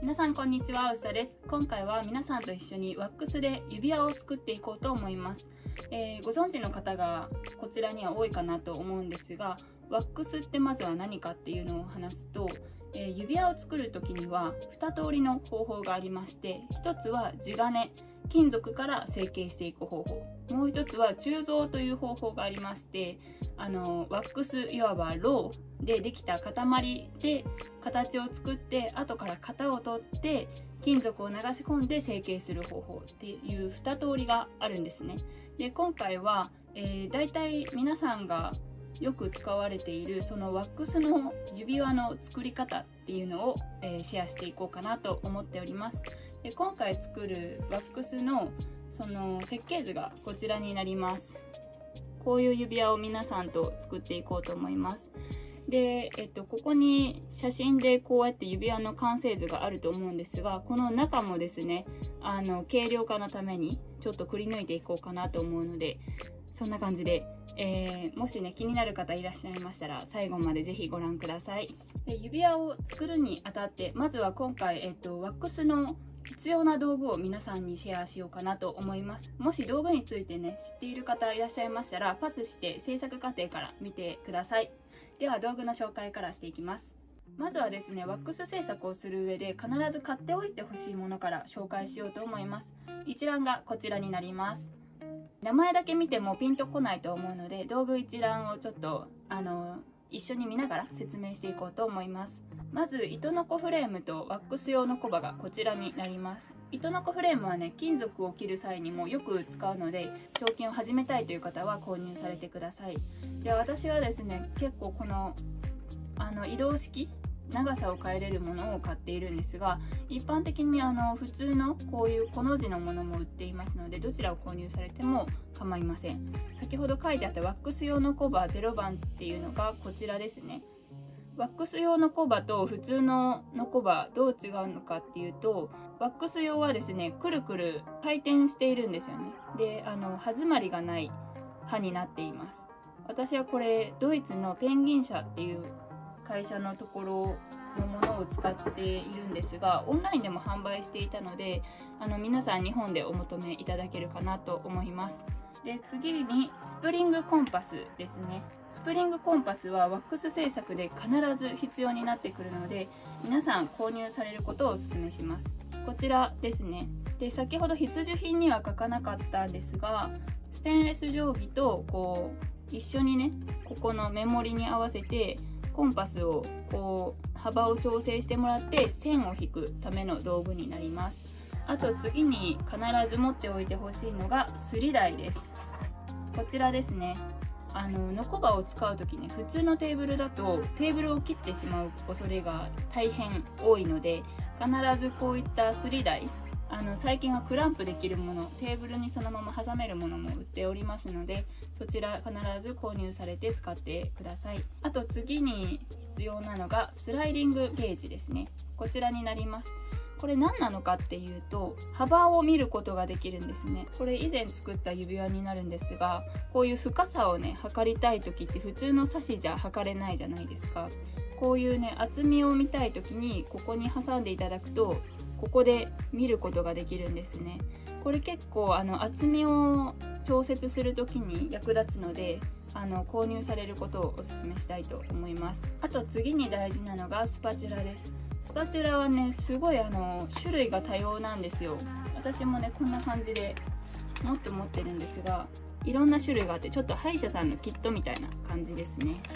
皆さんこんにちは、うさです。今回は皆さんと一緒にワックスで指輪を作っていこうと思います。ご存知の方がこちらには多いかなと思うんですが、ワックスってまずは何かっていうのを話すと、指輪を作る時には2通りの方法がありまして、1つは地金、金属から成形していく方法、もう1つは鋳造という方法がありまして、ワックスいわばローでできた塊で形を作って、後から型を取って金属を流し込んで成形する方法っていう2通りがあるんですね。で今回は、だいたい皆さんがよく使われているそのワックスの指輪の作り方っていうのを、シェアしていこうかなと思っております。で今回作るワックスのその設計図がこちらになります。こういう指輪を皆さんと作っていこうと思います。で、ここに写真でこうやって指輪の完成図があると思うんですが、この中もですね、軽量化のためにちょっとくり抜いていこうかなと思うので、そんな感じで、もしね気になる方いらっしゃいましたら最後までぜひご覧ください。で指輪を作るにあたって、まずは今回、ワックスの必要な道具を皆さんにシェアしようかなと思います。もし道具についてね知っている方いらっしゃいましたら、パスして制作過程から見てください。では道具の紹介からしていきます。まずはですね、ワックス制作をする上で必ず買っておいてほしいものから紹介しようと思います。一覧がこちらになります。名前だけ見てもピンとこないと思うので、道具一覧をちょっと一緒に見ながら説明していこうと思います。まず糸のこフレームとワックス用のコバがこちらになります。糸のこフレームはね、金属を切る際にもよく使うので、彫金を始めたいという方は購入されてください。で私はですね、結構この移動式長さを変えれるものを買っているんですが、一般的に普通のこういうコの字のものも売っていますので、どちらを購入されても構いません。先ほど書いてあったワックス用のコバ0番っていうのがこちらですね。ワックス用のコバと普通のコバどう違うのかっていうと、ワックス用はですね、くるくる回転しているんですよね。で歯詰まりがない刃になっています。私はこれドイツのペンギン社っていう会社のところのものを使っているんですが、オンラインでも販売していたので皆さん日本でお求めいただけるかなと思います。で次にスプリングコンパスですね。スプリングコンパスはワックス製作で必ず必要になってくるので、皆さん購入されることをお勧めします。こちらですね。で先ほど必需品には書かなかったんですが、ステンレス定規とこう一緒にね、ここの目盛りに合わせてコンパスをこう幅を調整してもらって線を引くための道具になります。あと次に必ず持っておいてほしいのがすり台です。こちらですね。ノコバを使う時に普通のテーブルだとテーブルを切ってしまう恐れが大変多いので、必ずこういったすり台、最近はクランプできるもの、テーブルにそのまま挟めるものも売っておりますので、そちら必ず購入されて使ってください。あと次に必要なのがスライディングゲージですね。こちらになります。これ何なのかっていうと、幅を見ることができるんですね。これ以前作った指輪になるんですが、こういう深さをね測りたい時って普通のサシじゃ測れないじゃないですか。こういうね厚みを見たい時にここに挟んでいただくと、ここで見ることができるんですね。これ結構厚みを調節する時に役立つので、購入されることをお勧めしたいと思います。あと次に大事なのがスパチュラです。スパチュラはねすごい種類が多様なんですよ。私もねこんな感じで持ってるんですが、いろんな種類があって、ちょっと歯医者さんのキットみたいな感じですね。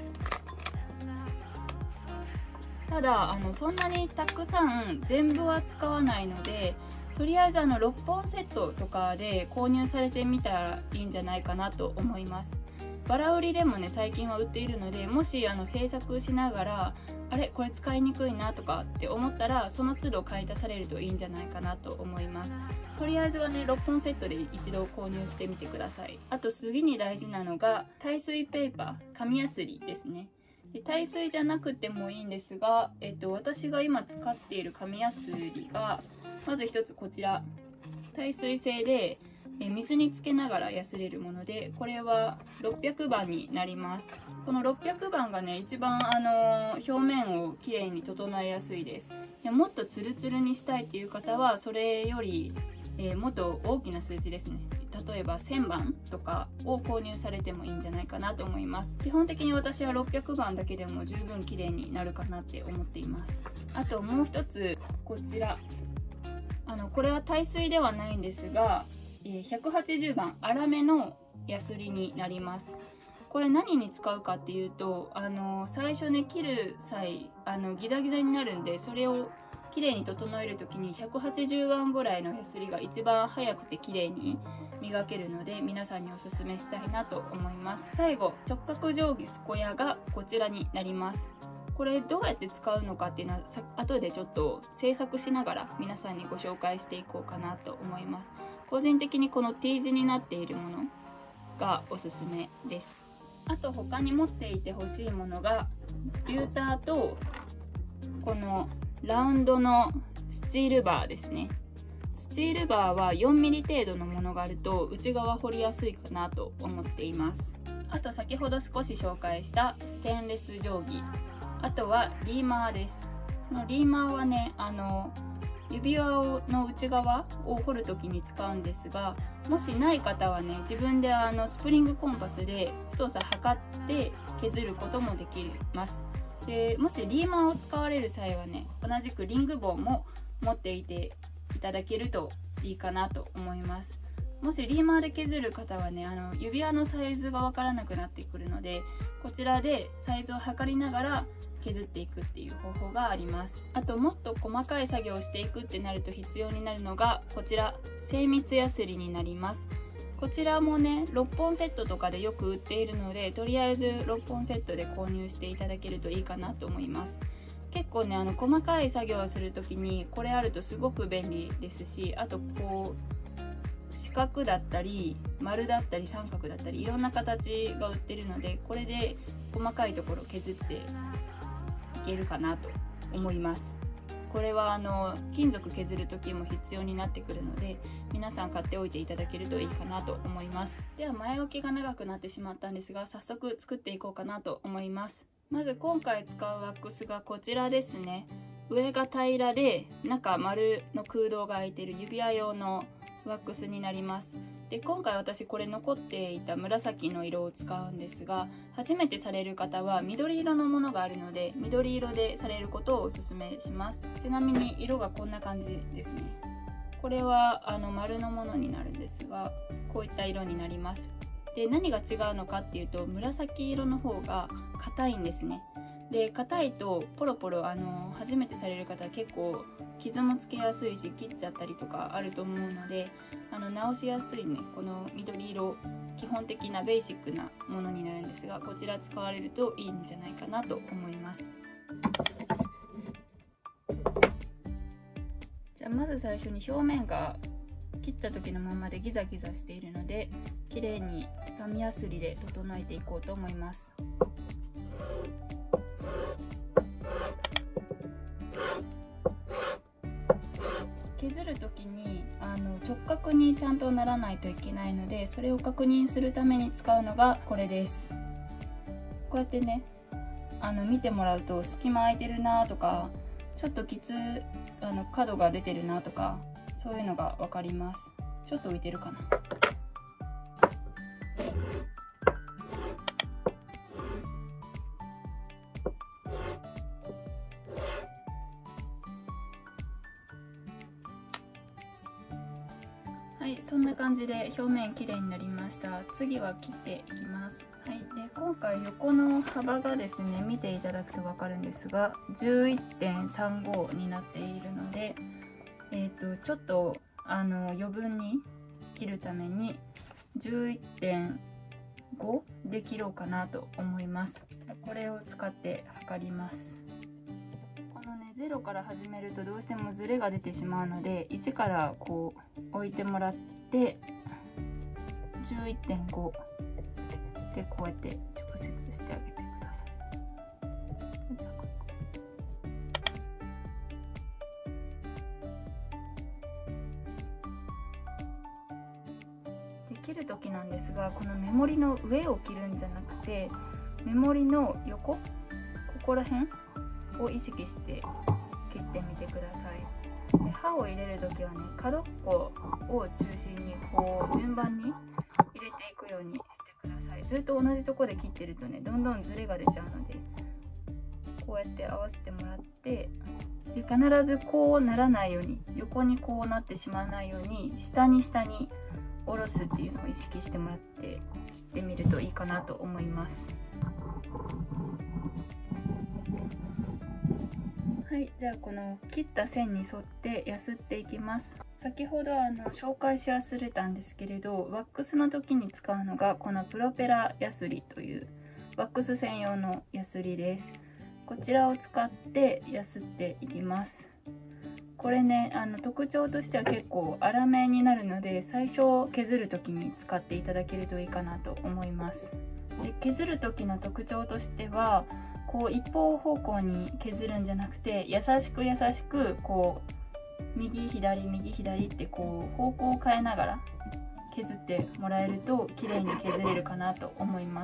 ただそんなにたくさん全部は使わないので、とりあえず6本セットとかで購入されてみたらいいんじゃないかなと思います。バラ売りでもね最近は売っているので、もし制作しながらあれこれ使いにくいなとかって思ったら、その都度買い足されるといいんじゃないかなと思います。とりあえずはね6本セットで一度購入してみてください。あと次に大事なのが耐水ペーパー、紙やすりですね。で耐水じゃなくてもいいんですが、私が今使っている紙やすりがまず一つこちら、耐水性で水につけながらやすれるもので、これは600番になります。この600番がね一番表面をきれいに整えやすいです。 でもっとツルツルにしたいっていう方はそれより、もっと大きな数字ですね、例えば1000番とかを購入されてもいいんじゃないかなと思います。基本的に私は600番だけでも十分綺麗になるかなって思っています。あともう一つ、こちらこれは耐水ではないんですが、180番粗めのヤスリになります。これ何に使うかっていうと、最初ね切る際ギザギザになるんで、それを綺麗に整える時に180番ぐらいのヤスリが一番早くて綺麗に磨けるので、皆さんにおすすめしたいなと思います。最後、直角定規スコヤがこちらになります。これどうやって使うのかっていうのは後でちょっと制作しながら皆さんにご紹介していこうかなと思います。個人的にこの T 字になっているものがおすすめです。あと他に持っていてほしいものがリューターとこのラウンドのスチールバーですね。スチールバーは 4mm 程度のものがあると内側掘りやすいかなと思っています。あと先ほど少し紹介したステンレス定規、あとはリーマーです。このリーマーはね指輪の内側を掘る時に使うんですが、もしない方はね自分でスプリングコンパスで太さ測って削ることもできます。でもしリーマーを使われる際はね、同じくリング棒も持っていていただけるといいかなと思います。もしリーマーで削る方はね指輪のサイズがわからなくなってくるので、こちらでサイズを測りながら削っていくっていう方法があります。あともっと細かい作業をしていくってなると必要になるのがこちら、精密ヤスリになります。こちらもね6本セットとかでよく売っているので、とりあえず6本セットで購入していただけるといいかなと思います。結構ね細かい作業をする時にこれあるとすごく便利ですし、あとこう四角だったり丸だったり三角だったりいろんな形が売ってるので、これで細かいところ削っていけるかなと思います。これは金属削る時も必要になってくるので、皆さん買っておいていただけるといいかなと思います。では前置きが長くなってしまったんですが、早速作っていこうかなと思います。まず今回使うワックスがこちらですね。上が平らで中丸の空洞が開いている指輪用のワックスになります。で今回私これ残っていた紫の色を使うんですが、初めてされる方は緑色のものがあるので緑色でされることをおすすめします。ちなみに色がこんな感じですね。これは丸のものになるんですが、こういった色になります。で何が違うのかっていうと、紫色の方が硬いんですね。で硬いとポロポロ初めてされる方は結構傷もつけやすいし切っちゃったりとかあると思うので、直しやすいねこの緑色、基本的なベーシックなものになるんですが、こちら使われるといいんじゃないかなと思います。じゃあまず最初に表面が切った時のままでギザギザしているので、綺麗に紙やすりで整えていこうと思います。削る時に直角にちゃんとならないといけないので、それを確認するために使うのがこれです。こうやってね見てもらうと隙間空いてるなとか、ちょっと角が出てるなとか、そういうのが分かります。ちょっと浮いてるかな。はい、そんな感じで表面きれいになりました。次は切っていきます。はい、で今回横の幅がですね、見ていただくと分かるんですが 11.35 になっているので、ちょっと余分に切るために 11.5 で切ろうかなと思います。これを使って測ります。このね0から始めるとどうしてもズレが出てしまうので、1からこう置いてもらって 11.5 でこうやって直接してあげてください。で切る時なんですが、この目盛りの上を切るんじゃなくて、目盛りの横、ここら辺を意識して切ってみてください。で刃を入れる時はね、角っこを中心にこう順番に入れていくようにしてください。ずっと同じとこで切ってるとね、どんどんズレが出ちゃうので、こうやって合わせてもらって、で必ずこうならないように、横にこうなってしまわないように下に下に下ろすっていうのを意識してもらって切ってみるといいかなと思います。はい、じゃあこの切った線に沿ってやすっていきます。先ほど紹介し忘れたんですけれど、ワックスの時に使うのがこのプロペラヤスリというワックス専用のヤスリです。こちらを使ってやすっていきます。これね、特徴としては結構粗めになるので、最初削る時に使っていただけるといいかなと思います。で削る時の特徴としては、こう一方方向に削るんじゃなくて、優しく優しくこう右左右左ってこう方向を変えながら削ってもらえると綺麗に削れるかなと思います。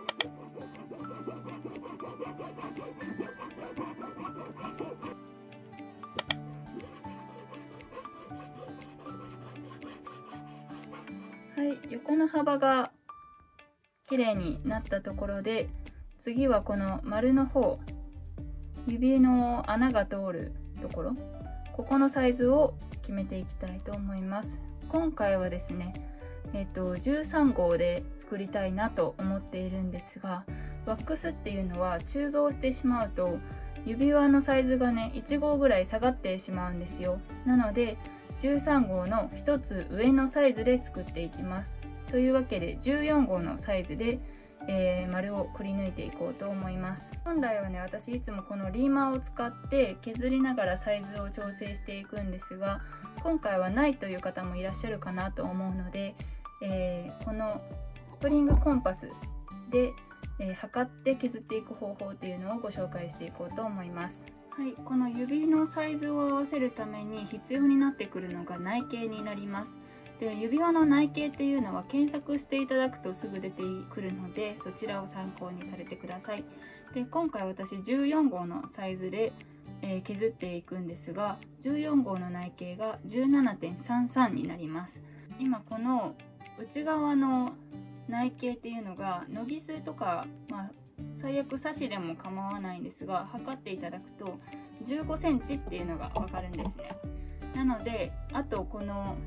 はい、横の幅が綺麗になったところで、次はこの丸の方、指の穴が通るところ、ここのサイズを決めていきたいと思います。今回はですね、13号で作りたいなと思っているんですが、ワックスっていうのは鋳造してしまうと指輪のサイズがね1号ぐらい下がってしまうんですよ。なので13号の1つ上のサイズで作っていきます。というわけで14号のサイズで丸をくり抜いていこうと思います。本来はね、私いつもこのリーマーを使って削りながらサイズを調整していくんですが、今回はないという方もいらっしゃるかなと思うので、このスプリングコンパスで、測って削っていく方法っていうのをご紹介していこうと思います。はい、この指のサイズを合わせるために必要になってくるのが内径になります。で、指輪の内径っていうのは検索していただくとすぐ出てくるので、そちらを参考にされてください。で、今回私14号のサイズで、削っていくんですが、14号の内径が 17.33 になります。今この内側の内径っていうのがノギスとか、最悪サシでも構わないんですが、測っていただくと15センチっていうのがわかるんですね。なので、あとこの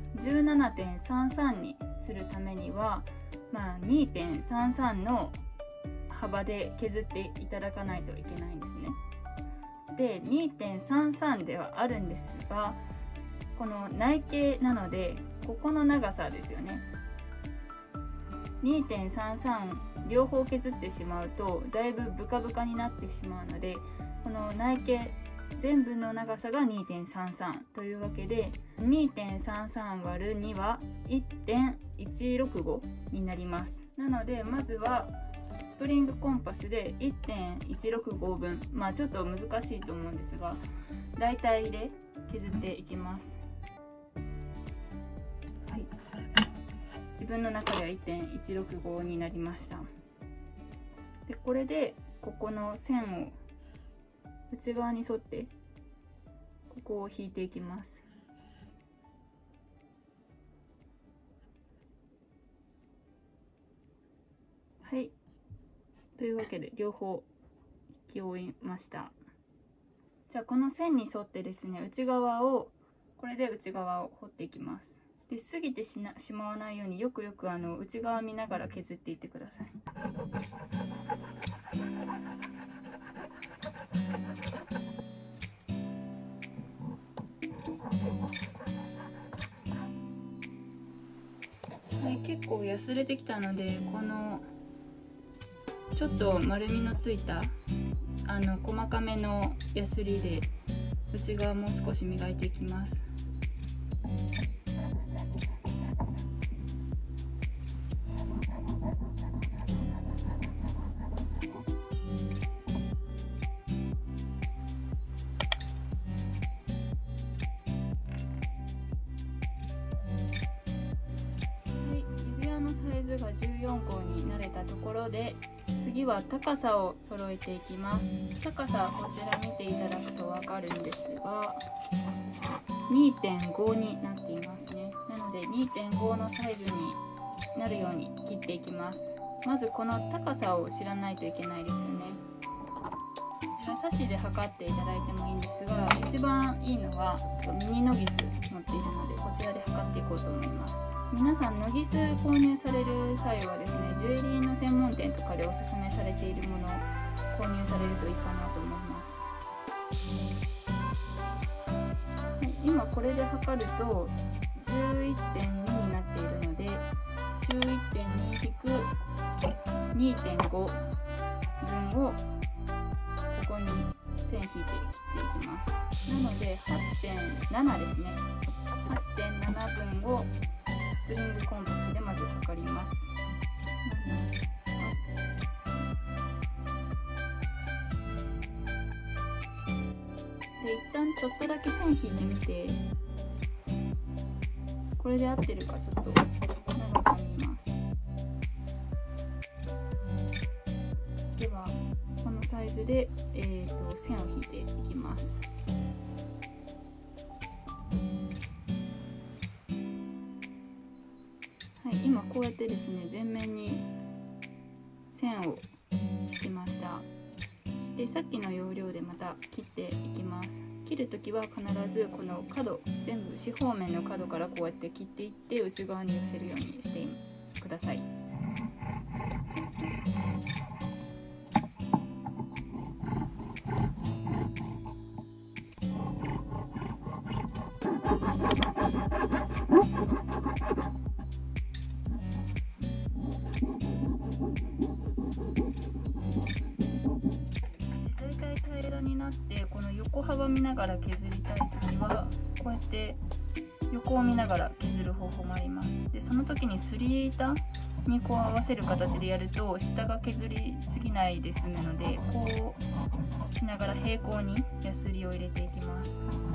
17.33 にするためには、2.33 の幅で削っていただかないといけないんですね。で、2.33 ではあるんですが、この内径なので、ここの長さですよね。2.33 両方削ってしまうとだいぶブカブカになってしまうので、この内径全部の長さが 2.33 というわけで、 2.33 割る2は 1.165 になります。なのでまずはスプリングコンパスで 1.165 分、ちょっと難しいと思うんですが、大体で削っていきます。はい、自分の中では 1.165 になりました。で、これでここの線を内側に沿ってここを引いていきます。はい、というわけで両方引き終えました。じゃあこの線に沿ってですね、これで内側を彫っていきます。で、過ぎてしまわないようによく内側見ながら削っていってください。はい、結構やすれてきたので、このちょっと丸みのついた細かめのヤスリで内側も少し磨いていきます。指輪のサイズが14号になれたところで、 次は高さを揃えていきます。高さはこちら見ていただくと分かるんですが、2.5 になっていますね。なので 2.5 のサイズになるように切っていきます。まずこの高さを知らないといけないですよね。こちらサシで測っていただいてもいいんですが、一番いいのはミニノギス持っているので、こちらで測っていこうと思います。皆さんノギス購入される際はですね、ジュエリーの専門店とかでおすすめされているものを購入されるといいかなと思います。はい、今これで測ると 11.2 になっているので、11.2-2.5 分をここに線引いて切っていきます。なので 8.7 ですね。8.7 分をスプリングコンパスでまず測ります。で、一旦ちょっとだけ線引いてみて、これで合ってるかちょっと長さ見ます。ではこのサイズで、線を引いていきます。はい、今こうやってですね、全面に線を引きました。で、さっきの要領でまた切っていきます。切るときは必ずこの角、全部四方面の角からこうやって切っていって内側に寄せるようにしてください。平らになってこの横幅見ながら削りたい時はこうやって横を見ながら削る方法もあります。で、その時にすり板にこう合わせる形でやると下が削りすぎないで済むので、こうしながら平行にヤスリを入れていきます。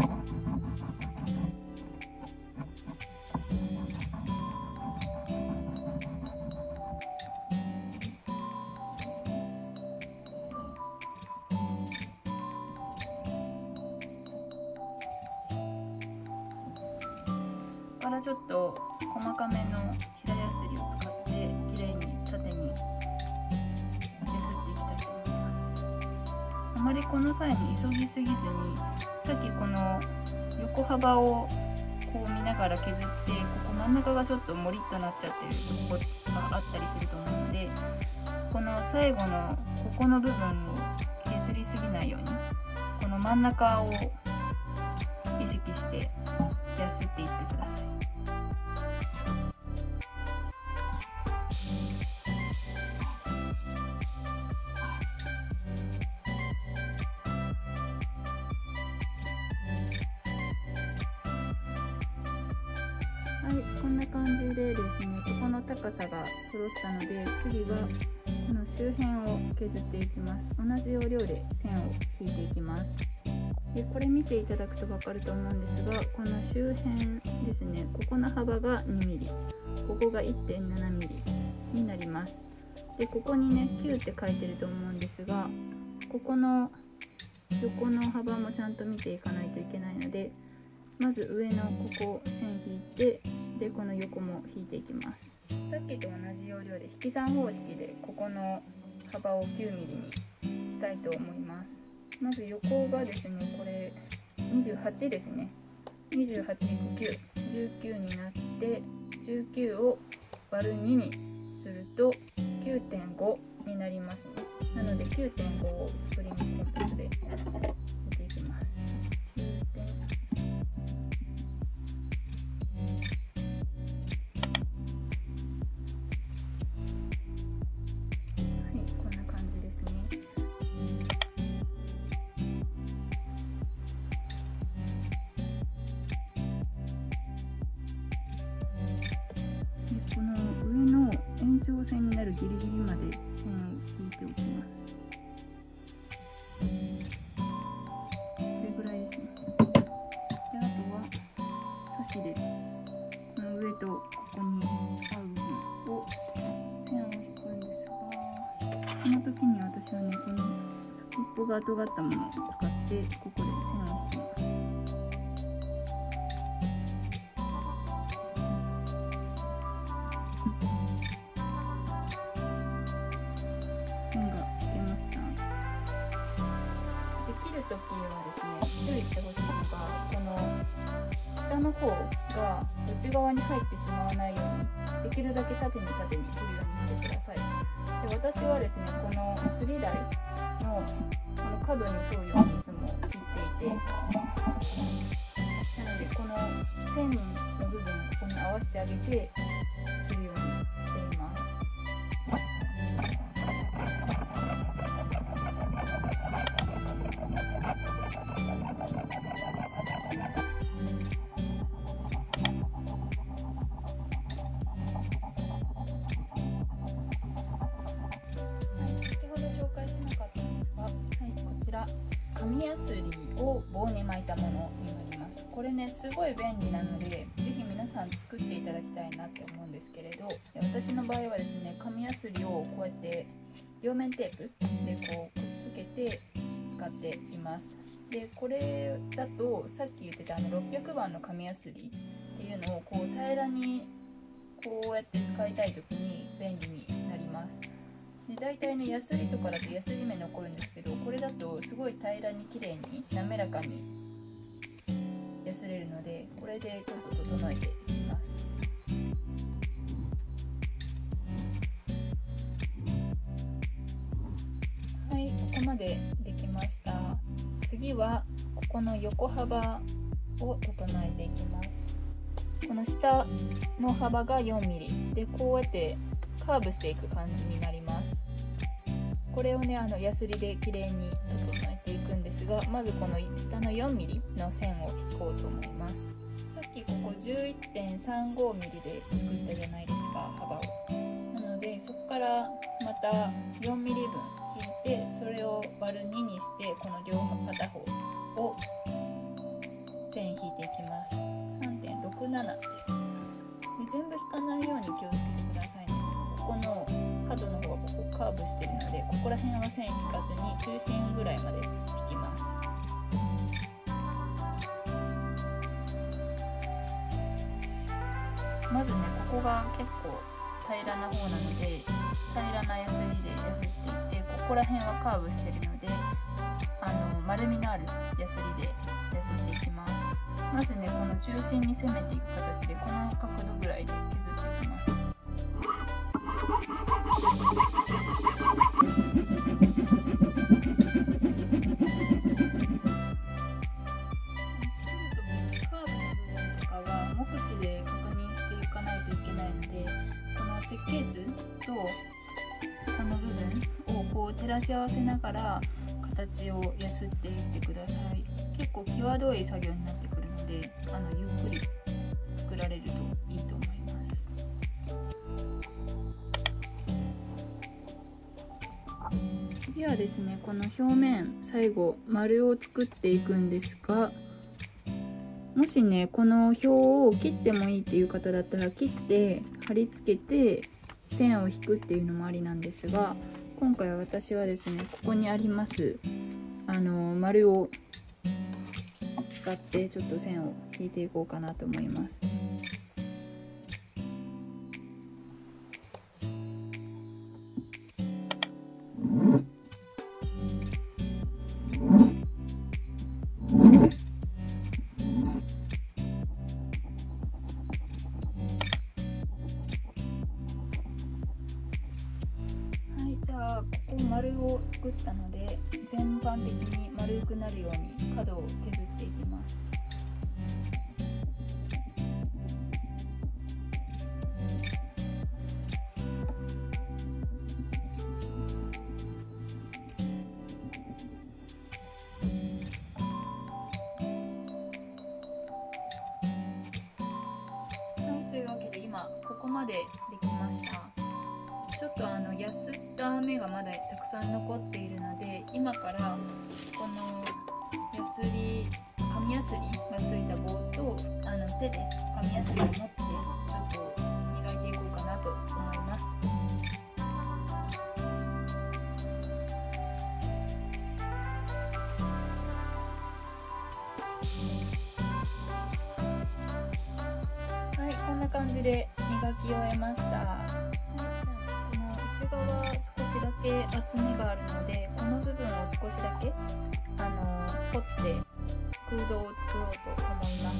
からちょっと細かめの平ヤスリを使ってきれいに縦にやすっていきたいと思います。あまりこの際に急ぎすぎずに、さっきこの横幅をこう見ながら削って、ここ真ん中がちょっともりっとなっちゃってるとこがあったりすると思うので、この最後のここの部分を削りすぎないように、この真ん中を意識してやすっていってください。はい、こんな感じでですね、ここの高さが揃ったので、次はこの周辺を削っていきます。同じ要領で線を引いていきます。で、これ見ていただくと分かると思うんですが、この周辺ですね、ここの幅が 2mm、ここが 1.7mm になります。で、ここにね、9って書いてると思うんですが、ここの横の幅もちゃんと見ていかないといけないので、まず上のここ線引いて、でこの横も引いていきます。さっきと同じ要領で引き算方式でここの幅を 9mm にしたいと思います。まず横がですね、これ28ですね。28-9、19になって、19を割る2にすると 9.5 になりますね。なので 9.5 をスプリングコンパスで入れていきます。延長線になるギリギリまで線を引いておきます。これぐらいですね。で、あとはサシでこの上とここに合う部分を線を引くんですが、 こが尖ったものを使ってここで線を引きます。線が引けました。で切るときはですね、注意してほしいのが、この下の方が内側に入ってしまわないように、できるだけ縦に切るようにしてください。で、私はですね、このすり台のこの角に沿うようにいつも切っていて、なのでこの線の部分ここに合わせてあげて切るようにしています。紙やすりを棒に巻いたものになります。これね、すごい便利なので、ぜひ皆さん作っていただきたいなって思うんですけれど、私の場合はですね、紙やすりをこうやって両面テープでこうくっつけて使っています。で、これだとさっき言ってた600番の紙やすりっていうのをこう平らにこうやって使いたい時に便利になります。で、大体ね、ヤスリとかだとヤスリ目残るんですけど、これだとすごい平らに綺麗に滑らかにヤスれるので、これでちょっと整えていきます。はい、ここまでできました。次はここの横幅を整えていきます。この下の幅が 4mm で、こうやってカーブしていく感じになります。これをね、ヤスリで綺麗に整えていくんですが、まずこの下の 4mm の線を引こうと思います。さっきここ 11.35mm で作ったじゃないですか、幅を。なのでそこからまた 4mm 分引いて、それを割る2にして、この両片方を線引いていきます。 3.67 です。で、全部引かないように気をつけてくださいね。ここの角の方がここカーブしてるので、ここら辺は線引かずに中心ぐらいまで引きます。まずね、ここが結構平らな方なので、平らなヤスリでヤスっていって、ここら辺はカーブしてるので、丸みのあるヤスリでヤスっていきます。まずね、この中心に攻めていく形で、この角度ぐらいで削っていきます。設計図とこの部分をこう照らし合わせながら形をやすっていってください。結構際どい作業になってくるので、ゆっくり作られるといいと思います。次はですね、この表面最後丸を作っていくんですが、もしね、この表を切ってもいいっていう方だったら、切って貼り付けて線を引くっていうのもありなんですが、今回は私はですね、ここにあります丸を使ってちょっと線を引いていこうかなと思います。ここ丸を作ったので、全般的に丸くなるように角を削っていきます。はい、というわけで今ここまでできました。ちょっとやすった目がまだたくさん残っているので、今からこの紙やすりがついた棒と手で紙やすりを持ってちょっと磨いていこうかなと思います。はこんな感じで磨き終えました。この内側少しだけ厚みがあるので、この部分を少しだけ掘って空洞を作ろうと思います。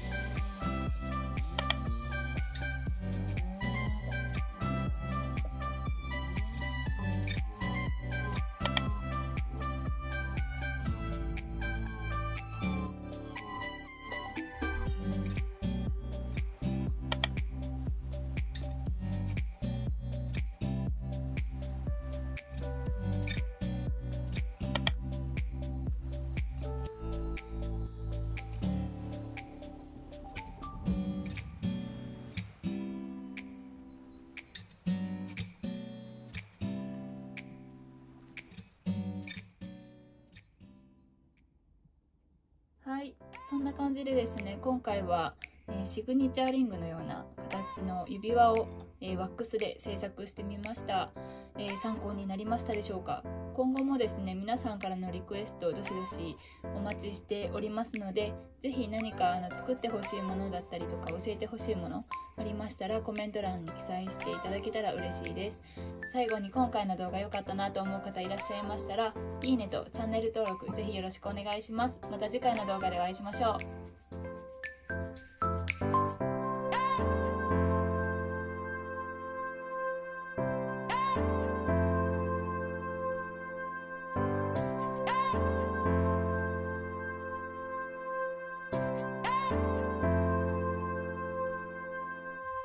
はい、そんな感じでですね、今回は、シグニチャーリングのような形の指輪を、ワックスで制作してみました。参考になりましたでしょうか。今後もですね、皆さんからのリクエストをどしどしお待ちしておりますので、是非何か作ってほしいものだったりとか教えてほしいものありましたらコメント欄に記載していただけたら嬉しいです。最後に今回の動画良かったなと思う方いらっしゃいましたら、いいねとチャンネル登録ぜひよろしくお願いします。また次回の動画でお会いしましょう。